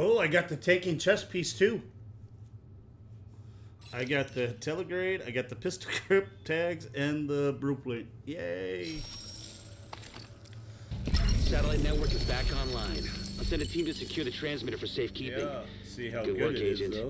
Oh, I got the taking chest piece too. I got the telegrade, I got the pistol grip tags, and the blueprint. Yay! Satellite network is back online. I'll send a team to secure the transmitter for safekeeping. Yeah, see how good good work, it is, Agent. though.